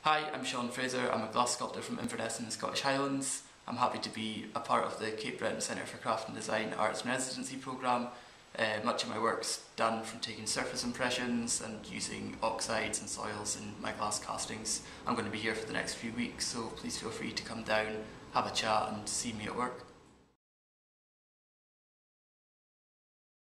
Hi, I'm Shaun Fraser. I'm a glass sculptor from Inverness in the Scottish Highlands. I'm happy to be a part of the Cape Breton Centre for Craft and Design Arts and Residency programme. Much of my work's done from taking surface impressions and using oxides and soils in my glass castings. I'm going to be here for the next few weeks, so please feel free to come down, have a chat and see me at work.